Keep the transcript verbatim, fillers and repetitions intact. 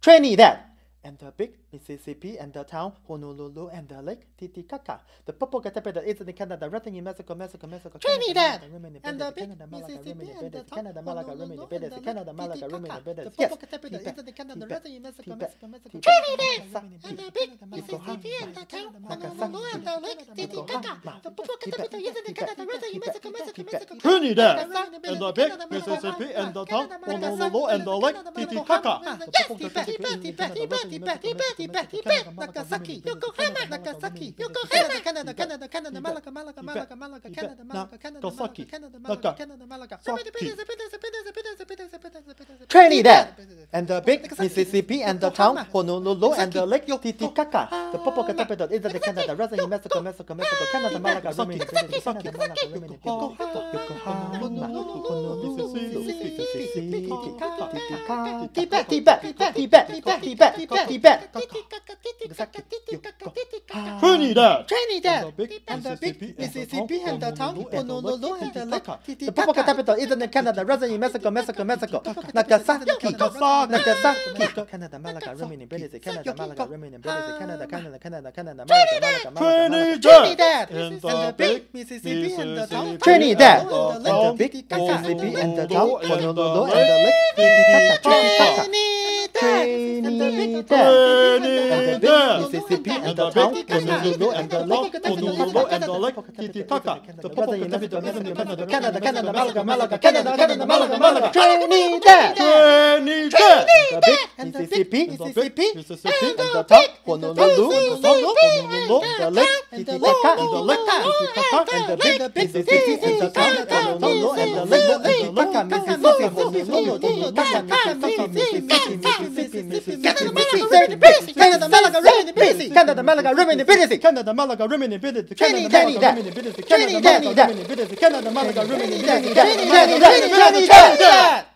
Trinidad and the big Mississippi and the town Honolulu and the lake Titicaca. The Popocatépetl is in Canada, written in Mexico, Mexico, Mexico. Trinidad Canada, and the big Canada, Mississippi and the town Canada, Malaga, Honolulu Remini, and the Canada, lake Malaga, Remini, Titicaca. The yes. Popocatépetl is in Canada, written in Mexico, Mexico, Mexico. Trinidad and the big Mississippi and the town Honolulu and the lake Titicaca. The Popocatépetl is in Canada, written in Mexico, Mexico, Mexico. Trinidad and the big Mississippi and the town Honolulu and the lake Titicaca. Nagasaki, Yokohama, Nagasaki, Yokohama, Canada, Canada, Canada, Malaga, Malaga, Malaga, Malaga, Canada, Malaga, Canada, Malaga, Canada, Malaga, Canada, Malaga. Trinidad and the big Mississippi and the town Honolulu and the lake Titicaca. The Popocatépetl is in Canada, written in Mexico, Mexico, Mexico, Canada, Malaga, Remini, Canada, Malaga, Remini, Yokohama, Honolulu, Mississippi, Tibet, Tibet, Tibet, Tibet, Tibet. Trinidad, Trinidad, and the big Mississippi and the town Honolulu and the lake the Popocatépetl is in Canada, written in Mexico, Mexico, Mexico. Nagasaki, Nagasaki, Canada, Malaga, Remini, Belize, Canada, Malaga, Remini, Belize, Canada, Canada, Canada, Canada, Malaga, Malaga, Malaga, Trinidad, and the big Mississippi and the town Trinidad, and the big Mississippi and the town Honolulu and the lake Titicaca. Trinidad, and the big Mississippi and the town Honolulu and the lake Honolulu and the lake Titicaca. The Popocatépetl is in Canada, Canada, Canada, Malaga, Malaga, Canada, Canada, Malaga, Malaga. Trinidad, Trinidad, the big Mississippi, Mississippi, Mississippi and the town Honolulu, Honolulu, the lake Titicaca, and the lake Titicaca, and the big Mississippi and the town Honolulu and the lake Titicaca, Mississippi, Honolulu, Titicaca, Mississippi, Mississippi, Mississippi, Mississippi, Canada, Malaga, Remini, Belize, Canada, Malaga, Remini, Belize, Canada, Malaga, Remini, Belize, Canada, Malaga, Remini, Belize, Canada, Malaga, Remini, Belize, Canada, Malaga, Remini, Belize, Canada, Malaga, Remini, Belize, Canada.